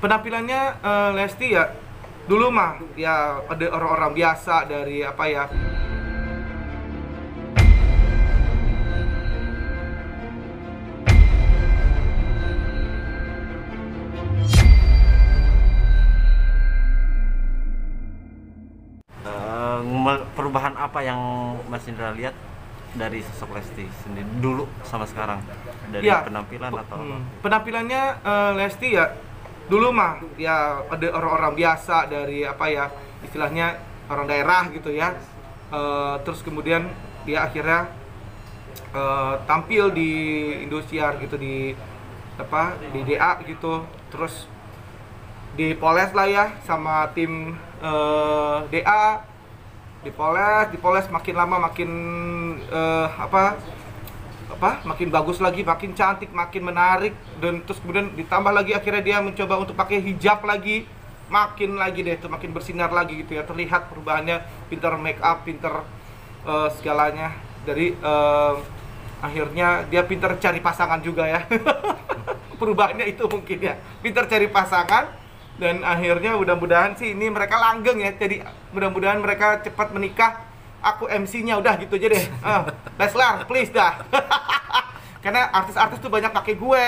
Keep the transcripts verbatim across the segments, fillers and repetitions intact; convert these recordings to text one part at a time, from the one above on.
penampilannya uh, Lesti ya dulu mah ya ada orang-orang biasa dari apa ya uh, perubahan apa yang Mas Indra lihat dari sosok Lesti sendiri dulu sama sekarang dari ya, penampilan atau hmm, apa? penampilannya uh, Lesti ya dulu mah ya ada orang-orang biasa dari apa ya istilahnya orang daerah gitu ya uh, terus kemudian dia akhirnya uh, tampil di Indosiar gitu di apa di D A gitu terus dipoles lah ya sama tim uh, D A dipoles dipoles makin lama makin uh, apa apa makin bagus lagi, makin cantik, makin menarik dan terus kemudian ditambah lagi akhirnya dia mencoba untuk pakai hijab lagi, makin lagi deh tuh makin bersinar lagi gitu ya, terlihat perubahannya, pinter make up, pinter uh, segalanya dari uh, akhirnya dia pinter cari pasangan juga ya. Perubahannya itu mungkin ya, pinter cari pasangan dan akhirnya mudah-mudahan sih ini mereka langgeng ya, jadi mudah-mudahan mereka cepat menikah. Aku M C-nya udah gitu aja deh. Uh, Leslar, please dah. Karena artis-artis tuh banyak pakai gue.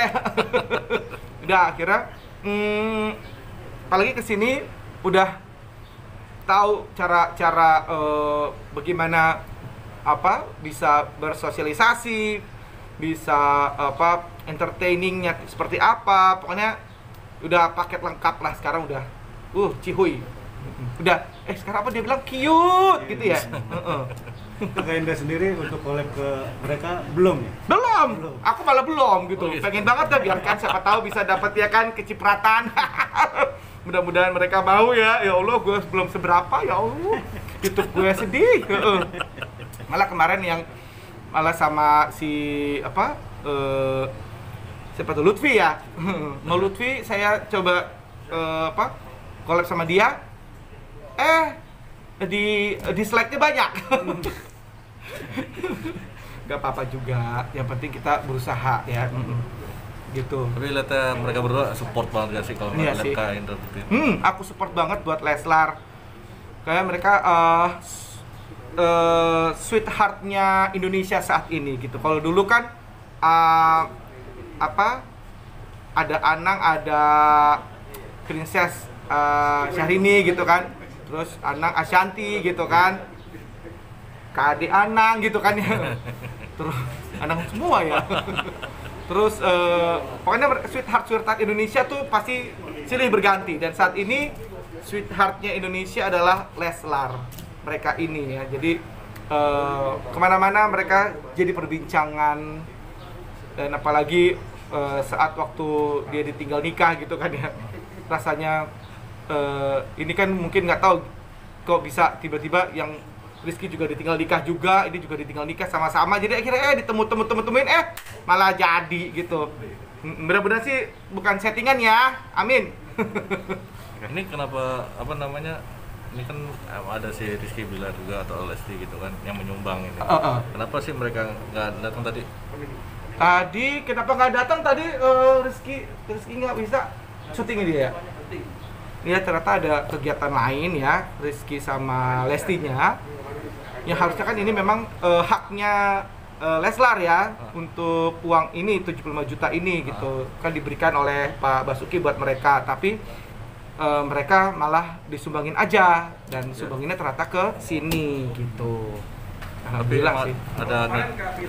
Udah akhirnya hmm, apalagi kesini udah tahu cara-cara uh, bagaimana apa bisa bersosialisasi, bisa apa entertainingnya seperti apa. Pokoknya udah paket lengkap lah sekarang udah. Uh, cihuy. Udah, eh sekarang apa dia bilang cute gitu ya. Heeh. Kakak Indra sendiri untuk collab ke mereka belum ya? Belum. Belum. Aku malah belum gitu. Oh, gitu. Pengen banget dah biarkan siapa tahu bisa dapat ya kan kecipratan. Mudah-mudahan mereka mau ya. Ya Allah, gue belum seberapa ya Allah. YouTube gue sedih. Heeh. Malah kemarin yang malah sama si apa? Eh siapa tuh Lutfi ya? Mau Lutfi saya coba eh, apa? Collab sama dia. Eh, di dislike-nya banyak. Gak apa-apa juga, yang penting kita berusaha ya. Mm-mm. Gitu. Tapi lihatnya mereka berdua support banget gak sih kalau Iya ngeliat sih. Kak Indra seperti itu? Hmm, aku support banget buat Leslar. Kayak mereka uh, uh, sweetheart-nya Indonesia saat ini gitu. Kalau dulu kan uh, apa? Ada Anang, ada Princess uh, Syahrini gitu kan. Terus Anang Ashanti gitu kan, K D Anang gitu kan ya. Terus Anang semua ya. Terus uh, pokoknya sweetheart sweetheart Indonesia tuh pasti silih berganti dan saat ini sweetheartnya Indonesia adalah Leslar mereka ini ya. Jadi uh, kemana-mana mereka jadi perbincangan dan apalagi uh, saat waktu dia ditinggal nikah gitu kan ya, rasanya Uh, ini kan mungkin nggak tahu kok bisa tiba-tiba yang Rizky juga ditinggal nikah juga, ini juga ditinggal nikah sama-sama, jadi akhirnya eh ditemu-temu temuin eh malah jadi gitu. Bener-bener sih bukan settingan ya, amin. Ini kenapa apa namanya? Ini kan ada si Rizky Bilar juga atau Lesti gitu kan yang menyumbang ini. Uh, uh. Kenapa sih mereka nggak datang tadi? Tadi kenapa nggak datang tadi uh, Rizky Rizky nggak bisa syuting dia ya? Ya ternyata ada kegiatan lain ya Rizky sama Lestinya yang harusnya kan ini memang uh, haknya uh, Leslar ya untuk uang ini tujuh puluh lima juta ini gitu kan diberikan oleh Pak Basuki buat mereka, tapi uh, mereka malah disumbangin aja dan sumbanginnya ternyata ke sini gitu. Tapi Alhamdulillah sih. ada nih.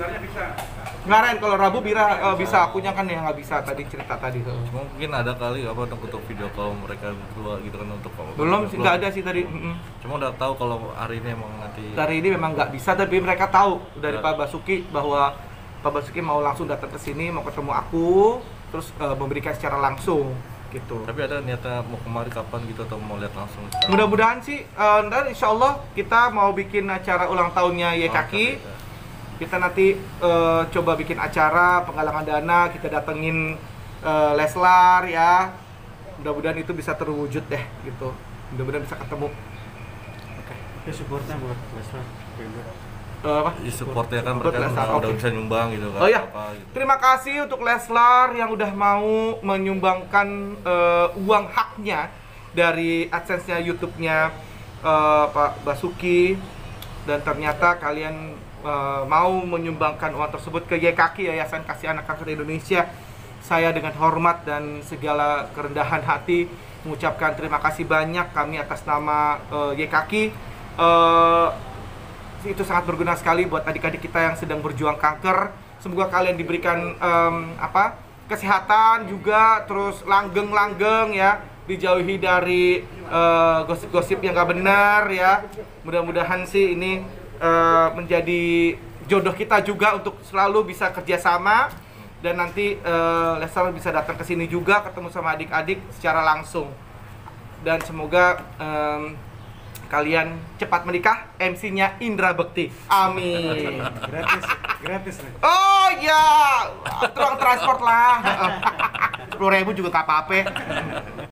Kemarin kalau Rabu Bira uh, bisa, akunya kan yang nggak bisa tadi cerita tadi tuh. Cuma mungkin ada kali apa untuk untuk video call mereka berdua gitu kan untuk Belum sih, nggak ada sih tadi. Mm-mm. Cuma udah tahu kalau hari ini emang nanti Hari ini memang nggak bisa, tapi mereka tahu dari Ya. Pak Basuki bahwa Pak Basuki mau langsung datang ke sini, mau ketemu aku, terus uh, memberikan secara langsung gitu. Tapi ada niatnya mau kemari kapan gitu atau mau lihat langsung? Mudah-mudahan sih, uh, dan insya Allah kita mau bikin acara ulang tahunnya Y Kaki. Oh, Kita nanti uh, coba bikin acara penggalangan dana, kita datengin uh, Leslar ya. Mudah-mudahan itu bisa terwujud deh gitu. Mudah-mudahan bisa ketemu. Oke, supportnya buat Leslar. eh, apa? Ya, supportnya kan Support mereka Leslar, udah, udah oke. bisa nyumbang gitu kan. Oh iya, Apa, gitu. terima kasih untuk Leslar yang udah mau menyumbangkan eh, uang haknya dari AdSense-nya YouTube-nya eh, Pak Basuki, dan ternyata kalian eh, mau menyumbangkan uang tersebut ke Y K K I, Yayasan Kasih Anak Kanker Indonesia. Saya dengan hormat dan segala kerendahan hati mengucapkan terima kasih banyak kami atas nama uh, Y K K I. Uh, itu sangat berguna sekali buat adik-adik kita yang sedang berjuang kanker. Semoga kalian diberikan um, apa kesehatan juga, terus langgeng-langgeng ya, dijauhi dari uh, gosip-gosip yang gak benar ya. Mudah-mudahan sih ini uh, menjadi jodoh kita juga untuk selalu bisa kerjasama. Dan nanti uh, Leslar bisa datang ke sini juga, ketemu sama adik-adik secara langsung. Dan semoga um, kalian cepat menikah. M C-nya Indra Bekti. Amin. Gratis, gratis nih. Oh ya, ruang transport lah. Sepuluh ribu juga gak apa-apa.